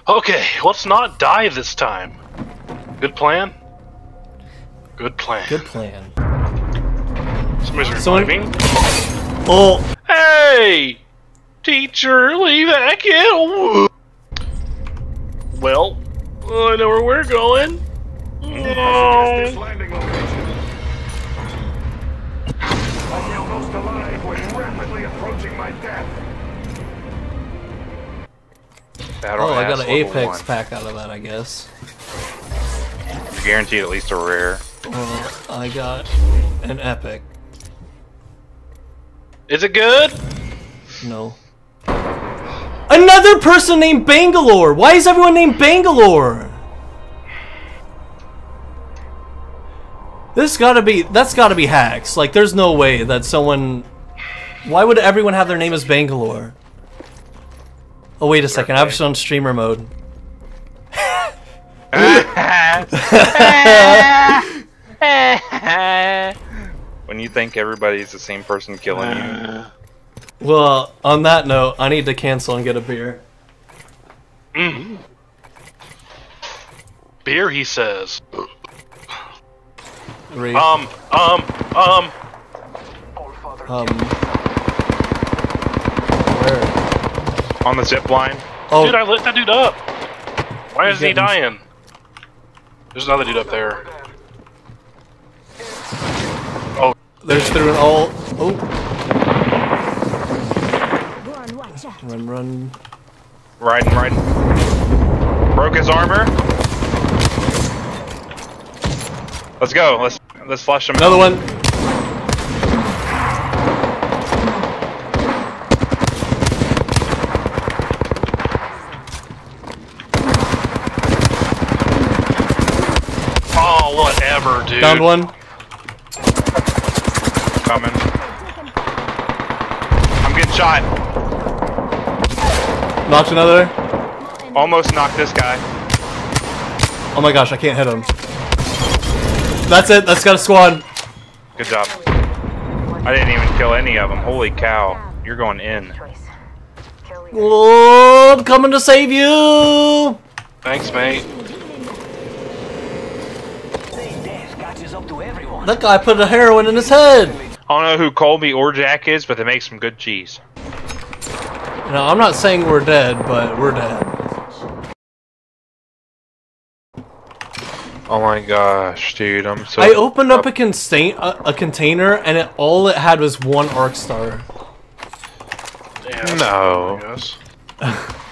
Okay, let's not die this time. Good plan? Good plan. Good plan. Somebody's reviving. Oh! Hey! Teacher, leave that kid! Well, I know where we're going. This landing location. I'm almost alive when rapidly approaching my death. Oh, I got an Apex pack out of that, I guess. You're guaranteed at least a rare. Well, I got an Epic. Is it good? No. Another person named Bangalore! Why is everyone named Bangalore? That's gotta be hacks. Like, there's no way that someone... Why would everyone have their name as Bangalore? Oh, wait a second, I was on streamer mode. When you think everybody's the same person killing you. Well, on that note, I need to cancel and get a beer. Beer, he says. Where? On the zip line. Oh. Dude, I lit that dude up. Why is he dying? There's another dude up there. Oh. There's through an all. Oh. Run. Riding. Broke his armor. Let's go. Let's flush him. Another one. Oh, whatever, dude. Downed one. Coming. I'm getting shot. Knocked another. Almost knocked this guy. Oh my gosh, I can't hit him. That's it. That's got a squad. Good job. I didn't even kill any of them. Holy cow. You're going in. Oh, I'm coming to save you. Thanks, mate. That guy put a heroin in his head. I don't know who Colby or Jack is, but they make some good cheese. No, I'm not saying we're dead, but we're dead. Oh my gosh, dude, I'm so... I opened up a container, and all it had was one arc star. Yeah, no. I guess.